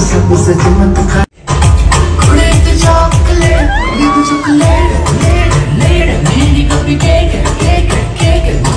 सब सच मत खा कुड़े तो चॉकलेट मेरी कभी केक केक केक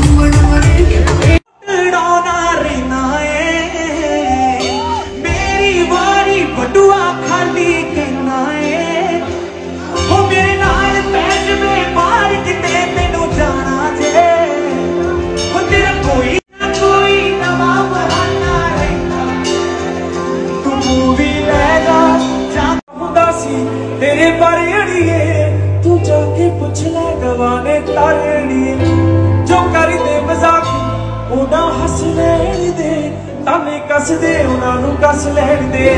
डोना रहना है मेरी बारी बटुआ खाली कहना है हो मेरे नाल पैज में मार किते तेनू जाना जे हो तेरा कोई नवा बहाना रहना तू मूवी लेगा चाहता सी तेरे बारे अड़िए तू जाके पूछ ले गवाने तारे अड़िए जो कर दे मजाक उना हस लेन दे ताने कस दे उना नू कस लेन दे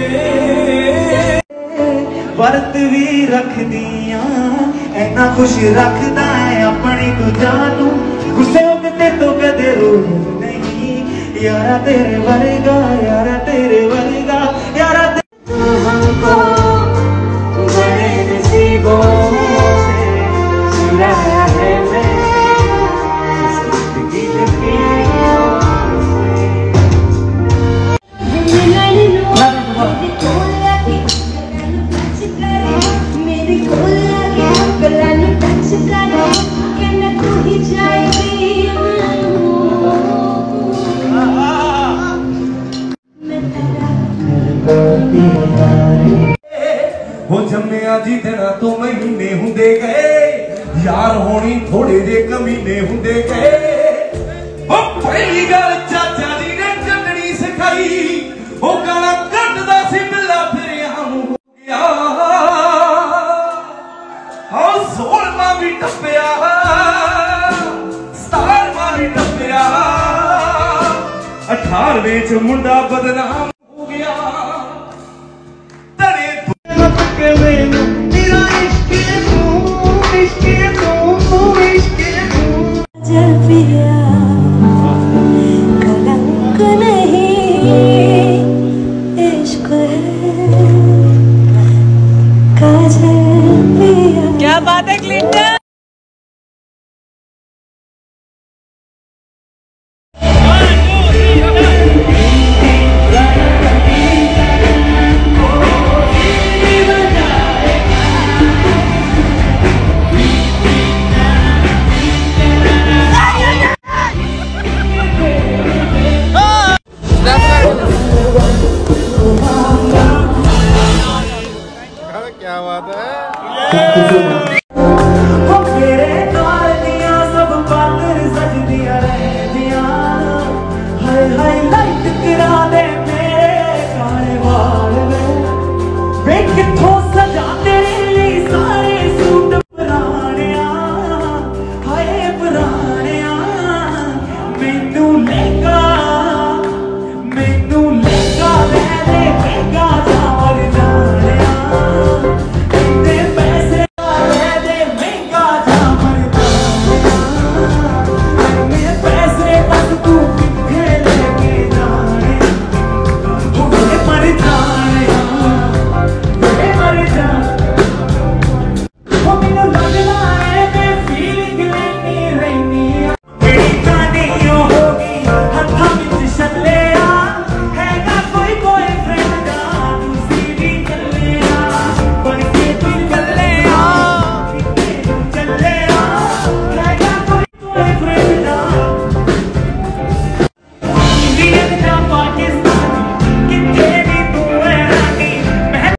वर्त भी रख दिया ऐना खुश रखदा है अपनी तू जानू गुस्से होके तो कदे रो नहीं यारा तेरे वर्गा यारा तेरे वर्गा यारा हमको बड़े नसीबों से चुराया है हो जम्मिया जी देना तो महीने हुंदे गए यार होनी थोड़े जे कमीने हुंदे गए हो पहली गल चाचा जी ने चटनी सिखाई हो गाना कटदा सी मिला फिर हम हो गया हो 16वां भी टप्पिया 17वां भी टप्पिया 18वें च मुंडा बदनाम हो गया कलंक नहीं इश्क है काजल पिया। क्या बात है क्लिंटन। क्या बात है मेरे नाल दिया सब पात्र सजदियां रहदियां हाय हाय लाइट करा दे